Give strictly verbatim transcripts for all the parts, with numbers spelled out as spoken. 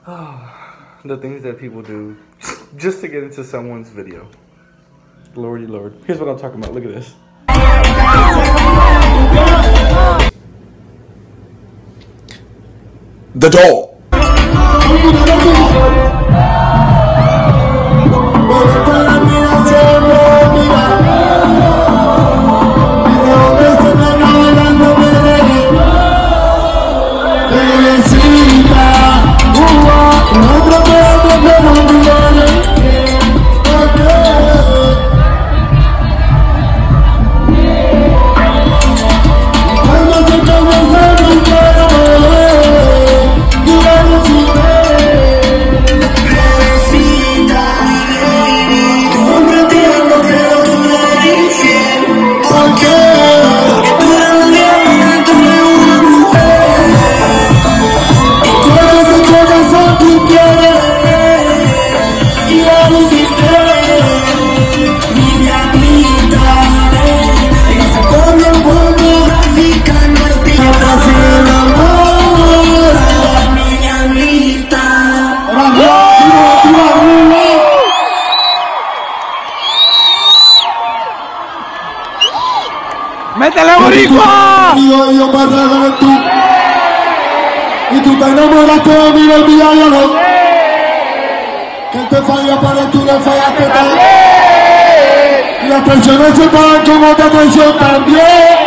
The things that people do just to get into someone's video. Lordy Lord. Here's what I'm talking about. Look at this. The doll. ¡Métele, boricua! Y yo, yo me reventé. Y tú te enamoraste de mí, baby, ya yo no. Que él te falla, pero tú le fallaste también. Y las traiciones se pagan con otra traición también.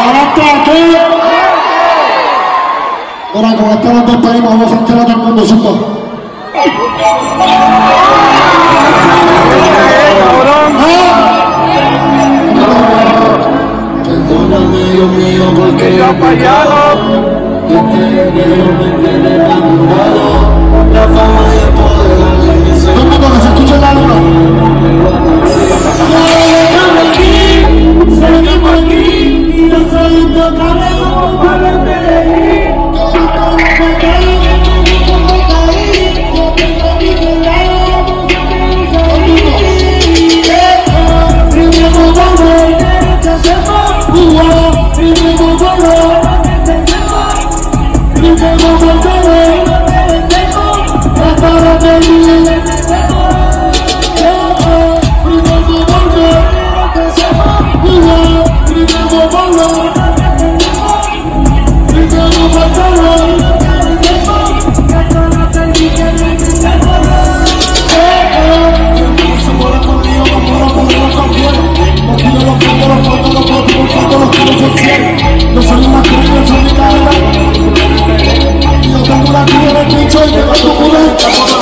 ¿Ahora qué? Ahora con esta nos despedimos, vamos a echar a todo el mundo supo. Perdóname, Dios mío, porque yo he fallado. Este dinero me tiene enamorado. La fama y el poder de mi ser. ¿Cómo que se escucha la luna? Estamos aquí, seguimos aquí, y yo soy intocable como Pablo en Medellín. Yo nunca me caí, yo nunca me caí, yo tengo mi celular, yo tengo mi celular. Primero volver, ¿qué hacemos? Uah, primero volver, primero volver, para venir. Yo soy una cruz, yo soy mi cadena. Yo tengo una cruz en el pincho y me va a tu culo.